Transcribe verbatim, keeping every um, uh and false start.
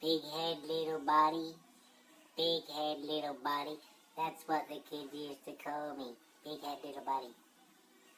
Big head, little body. Big head, little body. That's what the kids used to call me. Big head, little body.